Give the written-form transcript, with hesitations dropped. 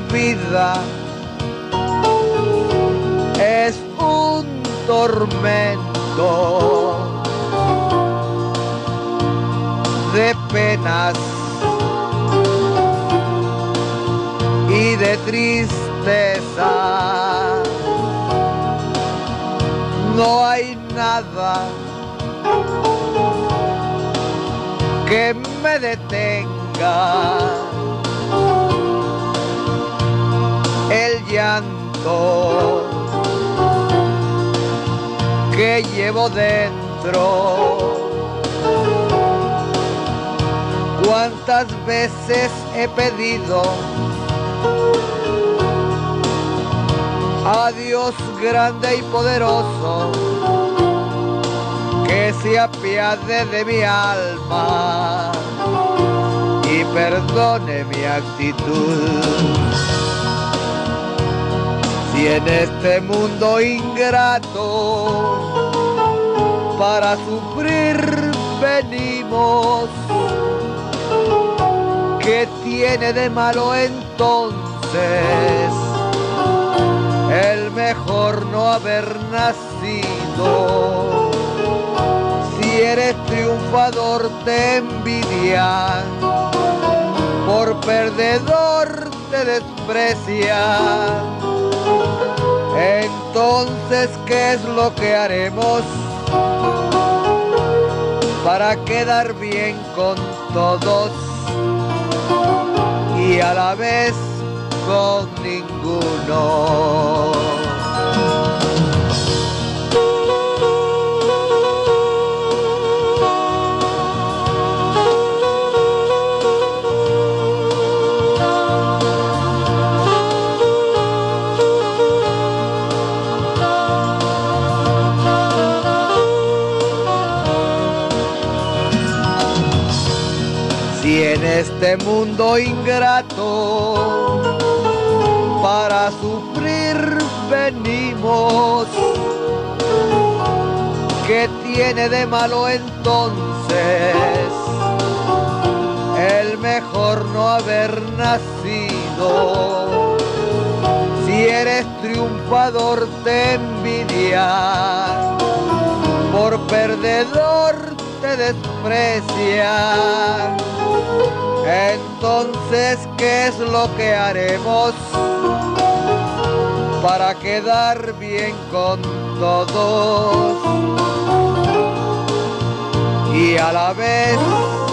vida es un tormento de penas y de tristeza. No hay nada que me detenga. El llanto que llevo dentro. Cuántas veces he pedido a Dios grande y poderoso que se apiade de mi alma y perdone mi actitud. Si en este mundo ingrato para sufrir venimos, ¿qué tiene de malo entonces el mejor no haber nacido? Si eres triunfador te envidian, por perdedor te desprecian. Entonces, ¿qué es lo que haremos para quedar bien con todos y a la vez con ninguno? Si en este mundo ingrato para sufrir venimos, ¿qué tiene de malo entonces el mejor no haber nacido? Si eres triunfador te envidian, por perdedor te desprecian. Entonces, ¿qué es lo que haremos para quedar bien con todos y a la vez